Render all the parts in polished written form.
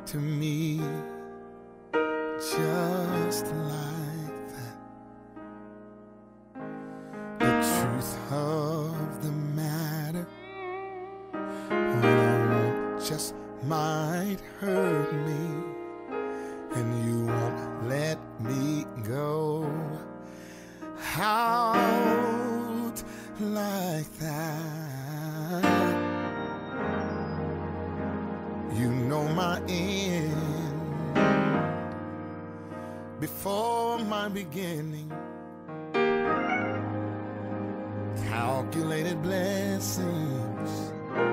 to me just like that. The truth of the matter just might hurt me, and you won't let me go out like that. You know my end before my beginning. Calculated blessings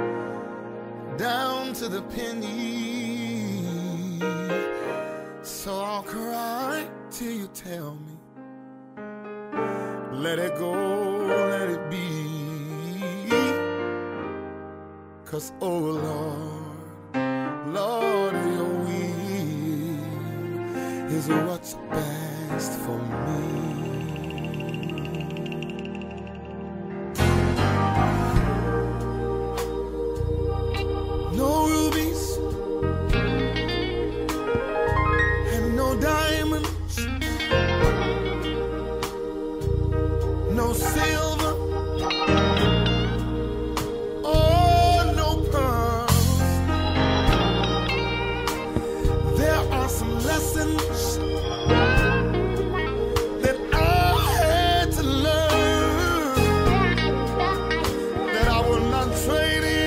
down to the penny. So I'll cry till you tell me, let it go, let it be. 'Cause oh Lord, Lord, your will is what's best for me. No rubies and no diamonds, no silver, oh, no pearls. There are some lessons that I had to learn that I will not trade in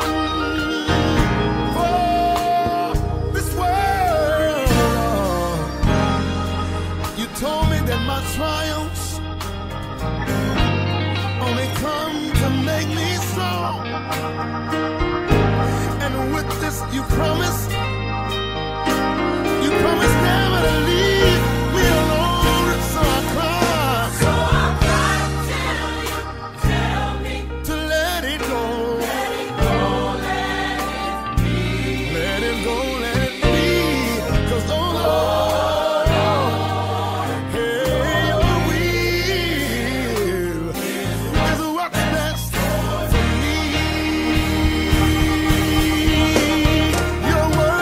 for this world. You told me that my triumphs only come to make me strong, and with this you promise never to leave me alone. So I cry till you tell me to let it go, let it go, let it be, let it go, let it be. 'Cause oh Lord, hey, your will is what's best for me. Your word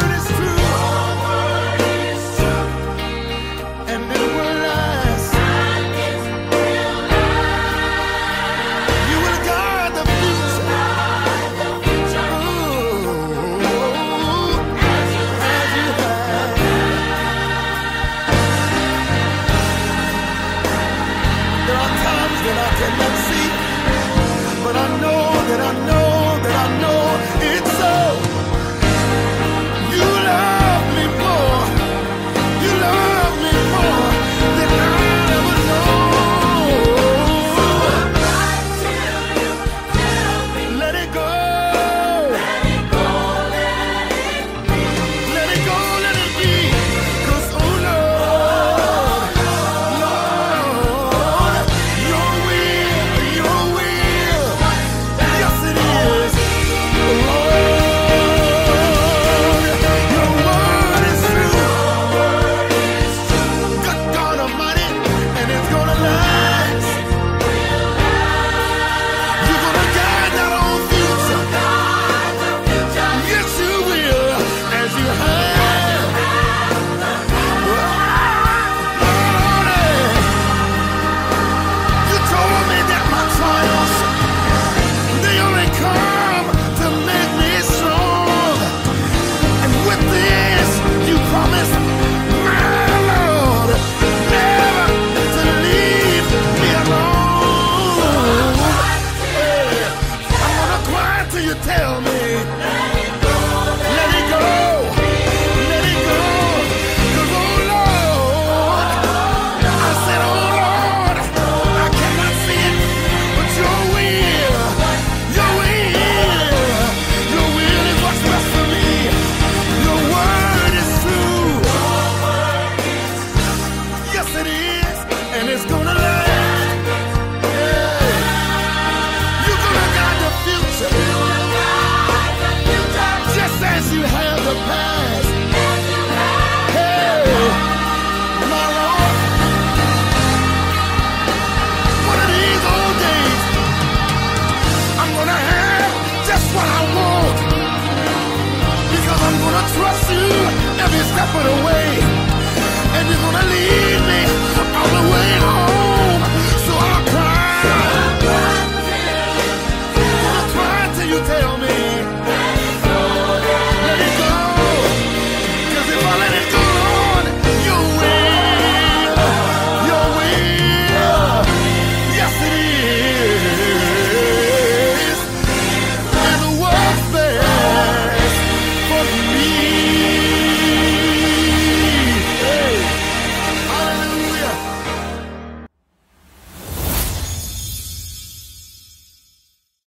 step of the way.